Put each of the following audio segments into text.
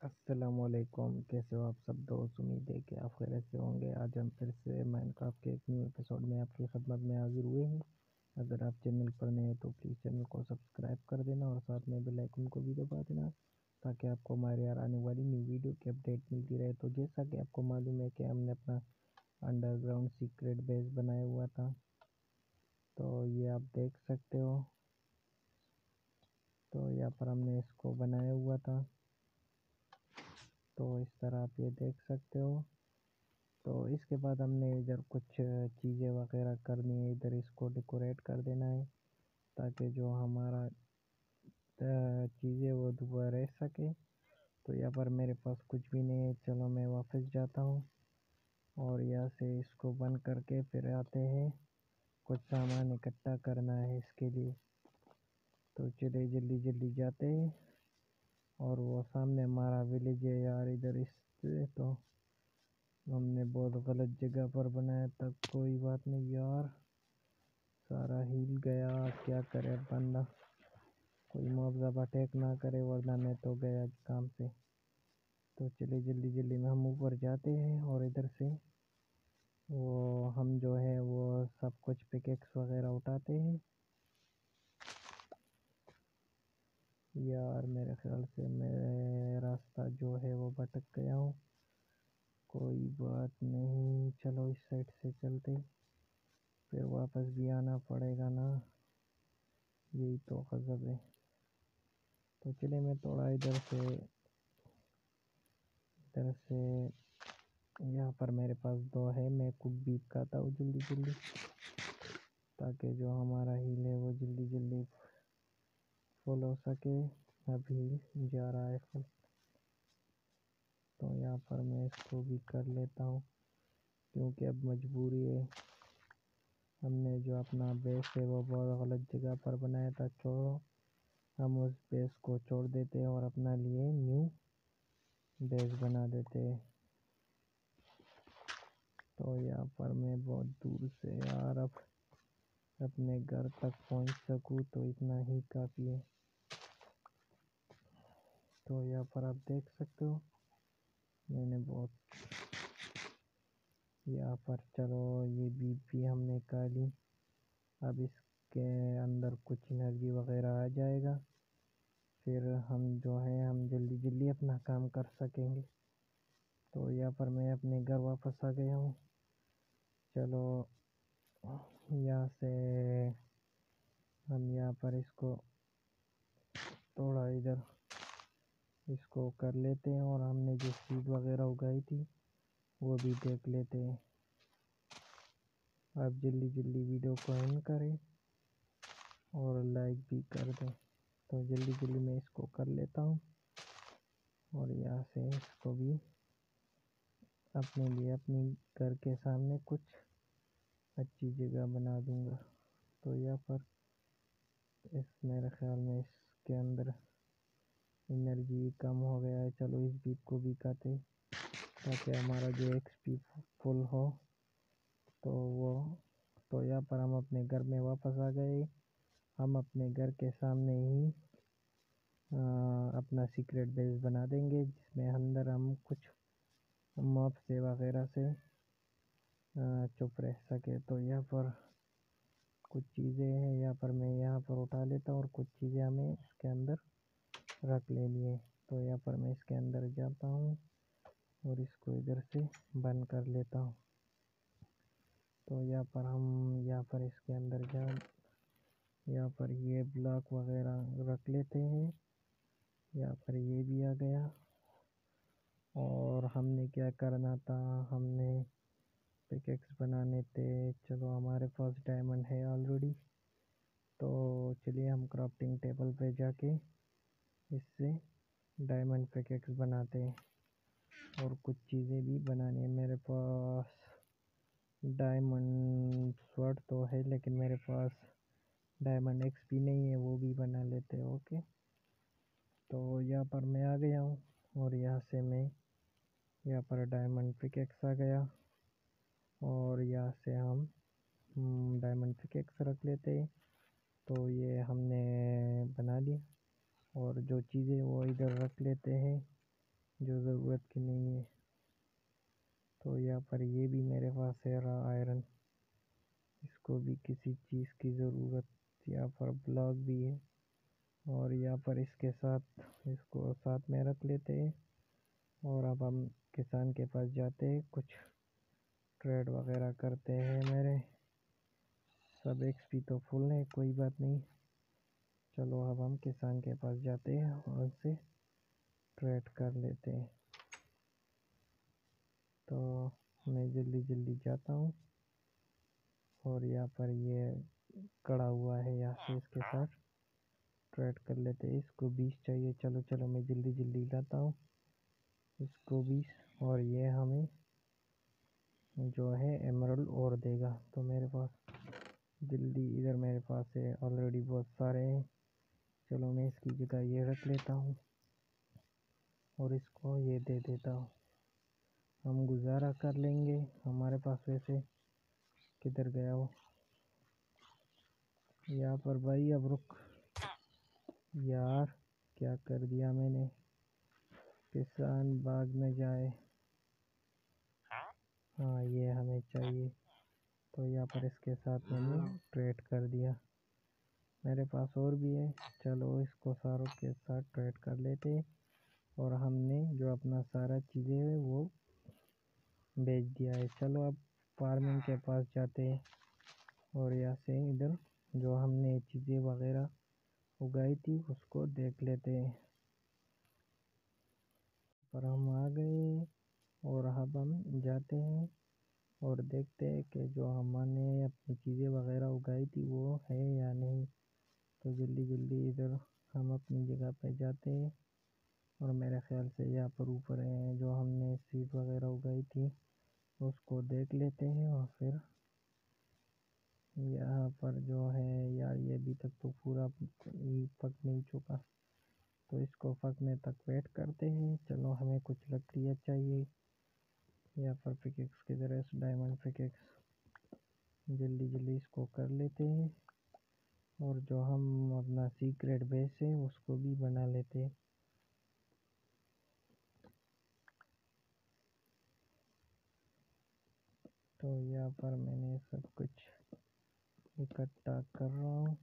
अस्सलामुअलैकुम। कैसे हो आप सब दोस्त? उम्मीद है कि आप खैरियत से होंगे। आज हम फिर से माइनक्राफ्ट के एक न्यू एपिसोड में आपकी खिदमत में हाजिर हुए हैं। अगर आप चैनल पर नए हो तो प्लीज़ चैनल को सब्सक्राइब कर देना और साथ में बेल आइकन को भी दबा देना ताकि आपको हमारे यार आने वाली न्यू वीडियो की अपडेट मिलती रहे। तो जैसा कि आपको मालूम है कि हमने अपना अंडरग्राउंड सीक्रेट बेस बनाया हुआ था, तो ये आप देख सकते हो। तो यहाँ पर हमने इसको बनाया हुआ था, तो इस तरह आप ये देख सकते हो। तो इसके बाद हमने इधर कुछ चीज़ें वगैरह करनी है, इधर इसको डेकोरेट कर देना है ताकि जो हमारा चीज़ें वो दोबारा रह सके। तो यहाँ पर मेरे पास कुछ भी नहीं है, चलो मैं वापस जाता हूँ और यहाँ से इसको बंद करके फिर आते हैं। कुछ सामान इकट्ठा करना है इसके लिए, तो चले जल्दी जल्दी जाते हैं। और वो सामने हमारा विलेज है यार, इधर इस तो हमने बहुत गलत जगह पर बनाया था। कोई बात नहीं यार, सारा हिल गया। क्या करे बंदा, कोई मुआवजा अटैक ना करे वरना मैं तो गया काम से। तो चलिए जल्दी जल्दी में हम ऊपर जाते हैं और इधर से वो हम जो है वो सब कुछ पिकेक्स वगैरह उठाते हैं। यार मेरे ख्याल से मैं रास्ता जो है वो भटक गया हूँ। कोई बात नहीं, चलो इस साइड से चलते, फिर वापस भी आना पड़ेगा ना, यही तो गज़ब है। तो चलिए मैं थोड़ा इधर से यहाँ पर मेरे पास दो है, मैं कुक बीफ खाता हूँ जल्दी जल्दी ताकि जो हमारा हील है वो जल्दी जल्दी फुल हो सके। अभी जा रहा है फुल, तो यहाँ पर मैं इसको भी कर लेता हूँ क्योंकि अब मजबूरी है। हमने जो अपना बेस है वो बहुत गलत जगह पर बनाया था, छोड़ो, हम उस बेस को छोड़ देते हैं और अपना लिए न्यू बेस बना देते हैं। तो यहाँ पर मैं बहुत दूर से यार अब अपने घर तक पहुँच सकूँ तो इतना ही काफ़ी है। तो यहाँ पर आप देख सकते हो मैंने बहुत यहाँ पर, चलो ये बीज भी हमने निकाली। अब इसके अंदर कुछ एनर्जी वगैरह आ जाएगा, फिर हम जो है हम जल्दी जल्दी अपना काम कर सकेंगे। तो यहाँ पर मैं अपने घर वापस आ गया हूँ। चलो यहाँ से हम यहाँ पर इसको थोड़ा इधर इसको कर लेते हैं और हमने जो सीड वगैरह उगाई थी वो भी देख लेते हैं। आप जल्दी जल्दी वीडियो को एंड करें और लाइक भी कर दें। तो जल्दी जल्दी मैं इसको कर लेता हूँ और यहाँ से इसको भी अपने लिए अपनी घर के सामने कुछ अच्छी जगह बना दूँगा। तो यहाँ पर इस मेरे ख्याल में इसके अंदर एनर्जी कम हो गया है। चलो इस बीप को भी काटे ताकि हमारा जो एक्सपी फुल हो। तो वो तो यहाँ पर हम अपने घर में वापस आ गए। हम अपने घर के सामने ही अपना सीक्रेट बेस बना देंगे जिसमें अंदर हम कुछ मॉब से वगैरह से चुप रह सके। तो यहाँ पर कुछ चीज़ें हैं, यहाँ पर मैं यहाँ पर उठा लेता हूँ और कुछ चीज़ें हमें इसके अंदर रख लेनी है। तो यहाँ पर मैं इसके अंदर जाता हूँ और इसको इधर से बंद कर लेता हूँ। तो यहाँ पर हम यहाँ पर इसके अंदर यहाँ पर ये ब्लॉक वगैरह रख लेते हैं। यहाँ पर ये भी आ गया। और हमने क्या करना था, हमने पिकेक्स बनाने थे। चलो हमारे पास डायमंड है ऑलरेडी, तो चलिए हम क्राफ्टिंग टेबल पे जाके इससे डायमंड पिकेक्स बनाते हैं। और कुछ चीज़ें भी बनानी है। मेरे पास डायमंड स्वॉर्ड तो है लेकिन मेरे पास डायमंड एक्सपी नहीं है, वो भी बना लेते हैं। ओके, तो यहाँ पर मैं आ गया हूँ और यहाँ से मैं यहाँ पर डायमंड पिकेक्स आ गया और यहाँ से हम डायमंड पिकेक्स रख लेते हैं। तो ये हमने बना लिया और जो चीज़ें वो इधर रख लेते हैं। जो ज़रूरत की नहीं है। तो यहाँ पर ये भी मेरे पास है रहा आयरन, इसको भी किसी चीज़ की ज़रूरत। यहाँ पर ब्लॉक भी है और यहाँ पर इसके साथ इसको साथ में रख लेते हैं। और अब हम किसान के पास जाते हैं, कुछ ट्रेड वगैरह करते हैं। मेरे सब एक्सपी तो फुल है, कोई बात नहीं। चलो अब हम किसान के पास जाते हैं और उससे ट्रेड कर लेते हैं। तो मैं जल्दी जल्दी जाता हूँ और यहाँ पर ये कड़ा हुआ है, यहाँ से इसके साथ ट्रेड कर लेते हैं। इसको 20 चाहिए, चलो चलो मैं जल्दी जल्दी लाता हूँ इसको 20। और ये हमें जो है एमरल्ड और देगा। तो मेरे पास जल्दी इधर मेरे पास है ऑलरेडी बहुत सारे हैं। चलो मैं इसकी जगह ये रख लेता हूँ और इसको ये दे देता हूँ, हम गुजारा कर लेंगे। हमारे पास वैसे किधर गया वो, यहाँ पर भाई अब रुक यार, क्या कर दिया मैंने। किसान बाग में जाए, हाँ ये हमें चाहिए। तो यहाँ पर इसके साथ मैंने ट्रेड कर दिया। मेरे पास और भी है, चलो इसको सारों के साथ ट्रेड कर लेते। और हमने जो अपना सारा चीज़ें है वो बेच दिया है। चलो अब फार्मिंग के पास जाते हैं और यहाँ से इधर जो हमने चीज़ें वगैरह उगाई थी उसको देख लेते हैं। पर हम आ गए और अब हम जाते हैं और देखते हैं कि जो हमने अपनी चीज़ें वगैरह उगाई थी वो है या नहीं। तो जल्दी जल्दी इधर हम अपनी जगह पे जाते हैं और मेरे ख्याल से यहाँ पर ऊपर है जो हमने सीड वगैरह उगाई थी उसको देख लेते हैं। और फिर यहाँ पर जो है यार, ये अभी तक तो पूरा पक नहीं चुका, तो इसको पकने तक वेट करते हैं। चलो हमें कुछ लकड़ियाँ चाहिए। यहाँ पर पिकेक्स की तरह डायमंड पिकेक्स, जल्दी जल्दी इसको कर लेते हैं। और जो हम अपना सीक्रेट बेस है उसको भी बना लेते हैं। तो यहाँ पर मैंने सब कुछ इकट्ठा कर रहा हूँ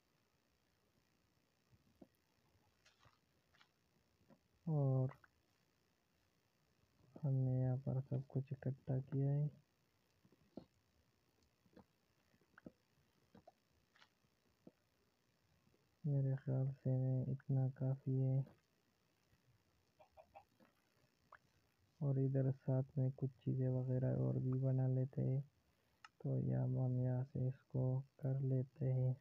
और हमने यहाँ पर सब कुछ इकट्ठा किया है। मेरे ख्याल से इतना काफ़ी है। और इधर साथ में कुछ चीज़ें वगैरह और भी बना लेते हैं। तो यहाँ हम यहाँ से इसको कर लेते हैं।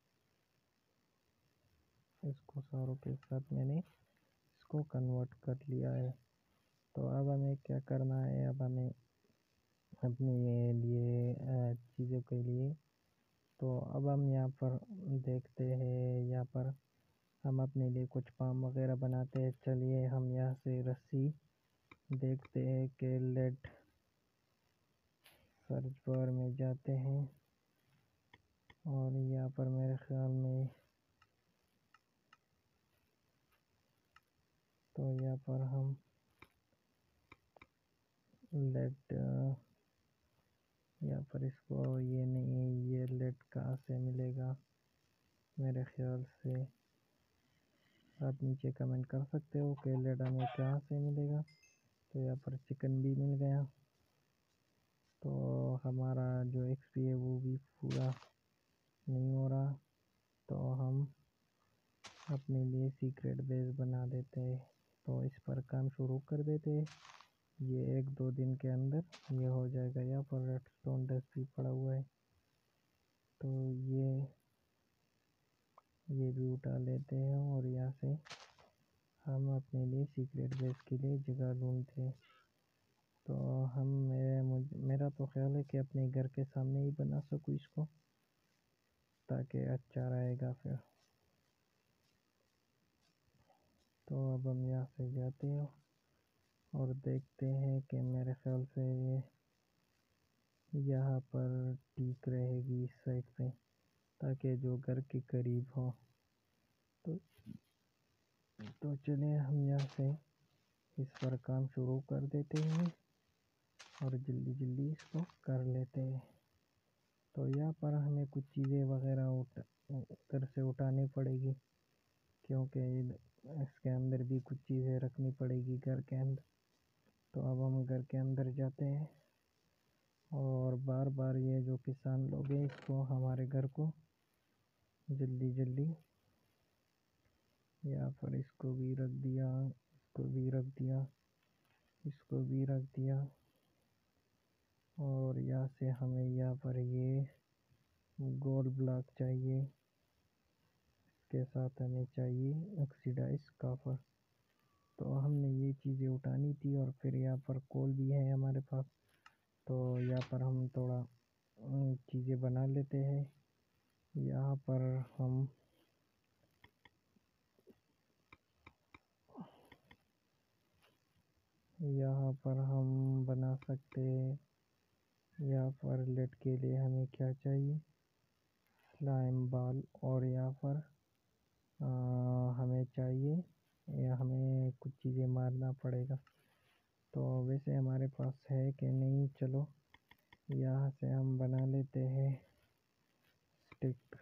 इसको सारों के साथ मैंने इसको कन्वर्ट कर लिया है। तो अब हमें क्या करना है, अब हमें अपने लिए चीज़ों के लिए, तो अब हम यहाँ पर देखते हैं, यहाँ पर हम अपने लिए कुछ पाम वगैरह बनाते हैं। चलिए हम यहाँ से रस्सी देखते हैं कि लेड सर्च बार में जाते हैं और यहाँ पर मेरे ख्याल में तो यहाँ पर हम लेड यहाँ पर इसको ये नहीं, ये लेड कहाँ से मिलेगा। मेरे ख्याल से आप नीचे कमेंट कर सकते हो कि लेड हमें कहाँ से मिलेगा। तो यहाँ पर चिकन भी मिल गया। तो हमारा जो एक्सपी है वो भी पूरा नहीं हो रहा, तो हम अपने लिए सीक्रेट बेस बना देते हैं। तो इस पर काम शुरू कर देते हैं। ये 1-2 दिन के अंदर ये हो जाएगा। यहाँ पर रेडस्टोन डस्ट भी पड़ा हुआ है, तो ये भी उठा लेते हैं और यहाँ से हम अपने लिए सीक्रेट बेस के लिए जगह ढूंढते हैं। तो मेरा तो ख्याल है कि अपने घर के सामने ही बना सकूँ इसको, ताकि अच्छा रहेगा फिर। तो अब हम यहाँ से जाते हैं और देखते हैं कि मेरे ख्याल से ये यहाँ पर ठीक रहेगी इस साइड पे, ताकि जो घर के करीब हो। तो चलिए हम यहाँ से इस पर काम शुरू कर देते हैं और जल्दी जल्दी इसको कर लेते हैं। तो यहाँ पर हमें कुछ चीज़ें वगैरह उधर से उठानी पड़ेगी, क्योंकि इसके अंदर भी कुछ चीज़ें रखनी पड़ेगी घर के अंदर। तो अब हम घर के अंदर जाते हैं और बार बार ये जो किसान लोग हैं इसको हमारे घर को जल्दी जल्दी यहाँ पर इसको भी रख दिया, इसको भी रख दिया, इसको भी रख दिया। और यहाँ से हमें यहाँ पर ये गोल्ड ब्लॉक चाहिए, इसके साथ हमें चाहिए ऑक्सीडाइज कॉपर। तो हमने ये चीज़ें उठानी थी और फिर यहाँ पर कोल भी है हमारे पास। तो यहाँ पर हम थोड़ा चीज़ें बना लेते हैं। यहाँ पर हम बना सकते हैं। यहाँ पर लेट के लिए हमें क्या चाहिए, स्लाइम बॉल। और यहाँ पर हमें चाहिए, हमें कुछ चीज़ें मारना पड़ेगा। तो वैसे हमारे पास है कि नहीं, चलो यहाँ से हम बना लेते हैं स्टिक।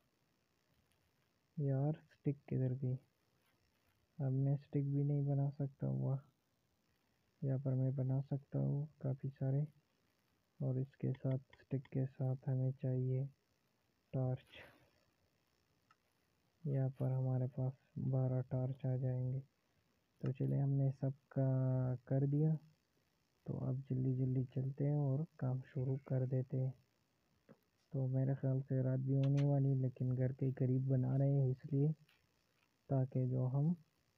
यार स्टिक किधर गई? अब मैं स्टिक भी नहीं बना सकता हुआ। यहाँ पर मैं बना सकता हूँ काफ़ी सारे। और इसके साथ स्टिक के साथ हमें चाहिए टॉर्च। यहाँ पर हमारे पास 12 टॉर्च आ जाएंगे। तो चलिए हमने सब का कर दिया। तो अब जल्दी जल्दी चलते हैं और काम शुरू कर देते हैं। तो मेरे ख्याल से रात भी होने वाली, लेकिन घर के करीब बना रहे हैं इसलिए, ताकि जो हम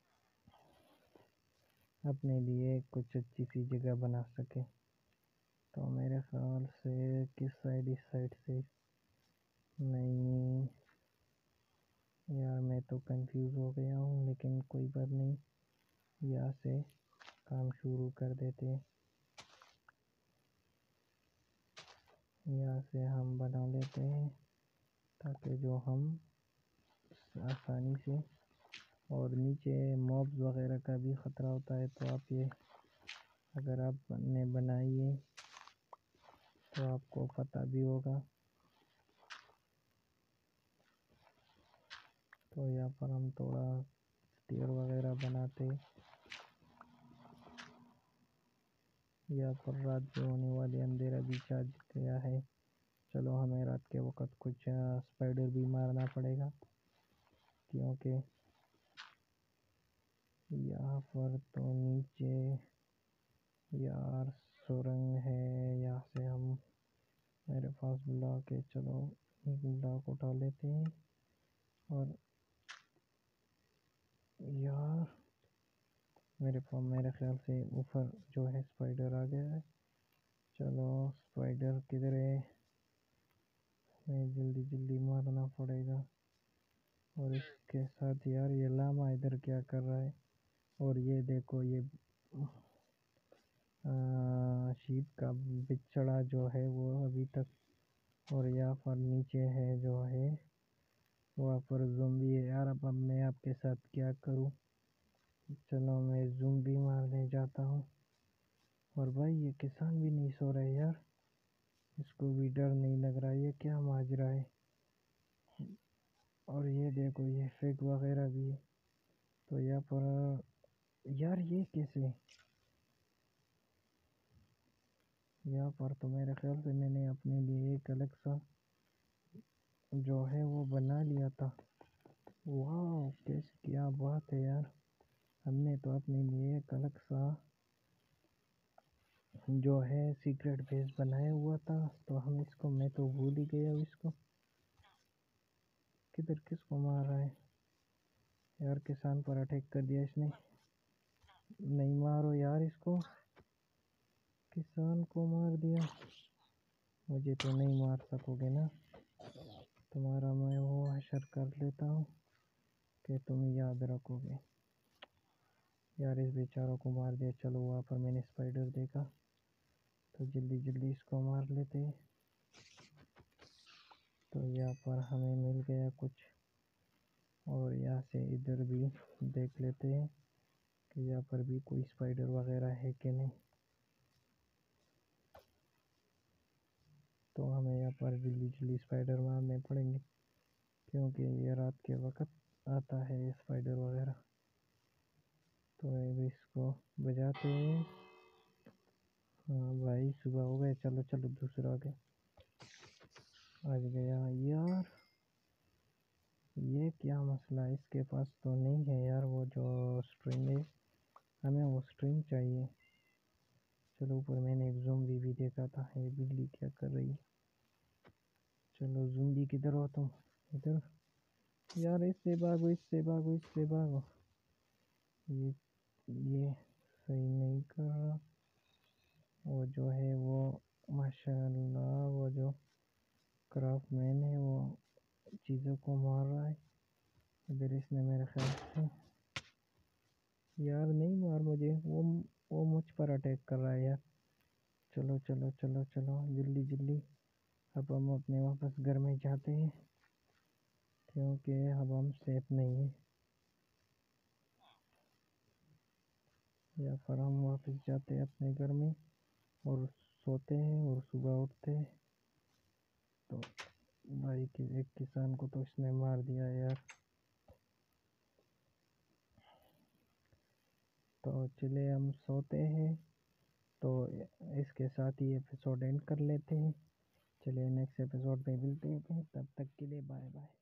अपने लिए कुछ अच्छी सी जगह बना सकें। तो मेरे ख्याल से किस साइड, इस साइड से नहीं यार, मैं तो कंफ्यूज हो गया हूँ, लेकिन कोई बात नहीं, यहाँ से काम शुरू कर देते हैं। यहाँ से हम बना लेते हैं ताकि जो हम आसानी से, और नीचे मॉब्स वगैरह का भी ख़तरा होता है। तो आप ये अगर आपने बनाई है तो आपको पता भी होगा। तो यहाँ पर हम थोड़ा स्टेयर वगैरह बनाते। यहाँ पर रात भी होने वाली, अंधेरा भी छा गया है। चलो हमें रात के वक़्त कुछ स्पाइडर भी मारना पड़ेगा, क्योंकि यहाँ पर तो नीचे यार सुरंग है। यहाँ से हम, मेरे पास ब्लॉक है, चलो एक ब्लॉक उठा लेते हैं। और यार मेरे ख्याल से ऊपर जो है स्पाइडर आ गया है। चलो स्पाइडर किधर है, हमें जल्दी जल्दी मारना पड़ेगा। और इसके साथ यार ये लामा इधर क्या कर रहा है? और ये देखो, ये शीप का बिछड़ा जो है वो अभी तक, और यहाँ पर नीचे है जो है वहाँ पर ज़ॉम्बी है। यार अब मैं आपके साथ क्या करूँ? चलो मैं ज़ॉम्बी मारने जाता हूँ। और भाई ये किसान भी नहीं सो रहा है यार, इसको भी डर नहीं लग रहा, ये क्या माजरा है? और ये देखो, ये फेक वगैरह भी है। तो यहाँ पर यार ये कैसे? यहाँ पर तो मेरे ख्याल से मैंने अपने लिए एक अलग सा जो है वो बना लिया था। वाह कैसे, क्या बात है यार, हमने तो अपने लिए एक अलग सा जो है सीक्रेट बेस बनाया हुआ था। तो हम इसको, मैं तो भूल ही गया इसको। किधर, किसको मार रहा है यार? किसान पर अटैक कर दिया इसने। नहीं मारो यार इसको, किसान को मार दिया। मुझे तो नहीं मार सकोगे ना, तुम्हारा मैं वो हशर कर लेता हूँ कि तुम याद रखोगे। यार इस बेचारों को मार दिया। चलो वहाँ पर मैंने स्पाइडर देखा, तो जल्दी जल्दी इसको मार लेते हैं। तो यहाँ पर हमें मिल गया कुछ, और यहाँ से इधर भी देख लेते हैं। कि यहाँ पर भी कोई स्पाइडर वगैरह है कि नहीं। तो हमें यहाँ पर जल्दी जल्दी स्पाइडर मारने पड़ेंगे, क्योंकि ये रात के वक्त आता है ये स्पाइडर वगैरह। तो अब इसको बजाते हैं। हाँ भाई सुबह हो गए, चलो चलो दूसरा आगे आज गया यार। ये क्या मसला है, इसके पास तो नहीं है यार वो जो स्ट्रिंग है, हमें वो स्ट्रिंग चाहिए। चलो ऊपर मैंने एक ज़ोंबी भी देखा था, ये बिल्ली क्या कर रही है। चलो ज़ोंबी किधर हो तुम, इधर यार, इससे भागो इससे भागो इससे भागो। ये सही नहीं कर रहा। वो जो है वो माशाल्लाह वो जो क्राफ्टमैन है वो चीज़ों को मार रहा है। इधर इसने मेरे ख्याल से, यार नहीं मार मुझे, वो मुझ पर अटैक कर रहा है यार। चलो चलो चलो चलो जल्दी जल्दी, अब हम अपने वापस घर में जाते हैं, क्योंकि अब हम सेफ नहीं है। या फिर हम वापस जाते हैं अपने घर में और सोते हैं और सुबह उठते हैं। तो भाई कि एक किसान को तो इसने मार दिया यार। तो चले हम सोते हैं। तो इसके साथ ही एपिसोड एंड कर लेते हैं। चलिए नेक्स्ट एपिसोड में मिलते हैं, तब तक के लिए बाय बाय।